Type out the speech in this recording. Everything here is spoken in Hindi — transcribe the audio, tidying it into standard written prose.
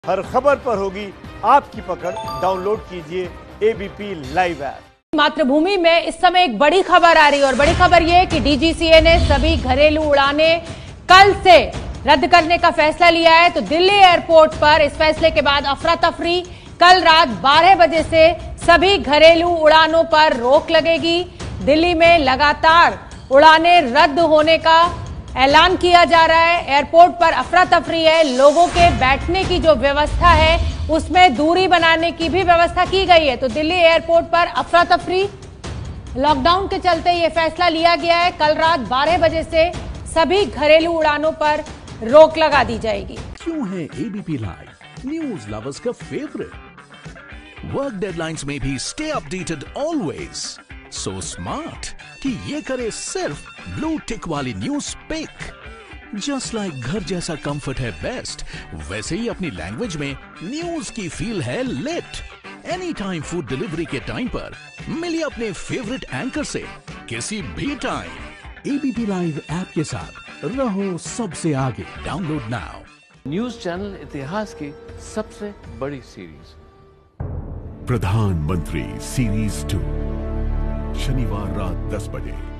हर खबर पर होगी आपकी पकड़। डाउनलोड कीजिए एबीपी लाइव ऐप। मातृभूमि में इस समय एक बड़ी खबर आ रही है और बड़ी खबर यह कि डीजीसीए ने सभी घरेलू उड़ानें कल से रद्द करने का फैसला लिया है। तो दिल्ली एयरपोर्ट पर इस फैसले के बाद अफरा तफरी। कल रात 12 बजे से सभी घरेलू उड़ानों पर रोक लगेगी। दिल्ली में लगातार उड़ानें रद्द होने का ऐलान किया जा रहा है। एयरपोर्ट पर अफरा तफरी है। लोगों के बैठने की जो व्यवस्था है उसमें दूरी बनाने की भी व्यवस्था की गई है। तो दिल्ली एयरपोर्ट पर अफरा तफरी। लॉकडाउन के चलते यह फैसला लिया गया है। कल रात 12 बजे से सभी घरेलू उड़ानों पर रोक लगा दी जाएगी। क्यों है एबीपी लाइव न्यूज लवर्स का फेवरेट? वर्क डेडलाइंस में भी stay updated always. So smart कि ये करे सिर्फ ब्लू टिक वाली न्यूज पिक। जस्ट लाइक घर जैसा कंफर्ट है बेस्ट, वैसे ही अपनी लैंग्वेज में न्यूज की फील है lit. Any time food delivery के टाइम पर मिलिए अपने फेवरेट एंकर से किसी भी टाइम। एबीपी लाइव ऐप के साथ रहो सबसे आगे। Download now. न्यूज चैनल इतिहास की सबसे बड़ी सीरीज प्रधानमंत्री सीरीज 2 शनिवार रात 10 बजे।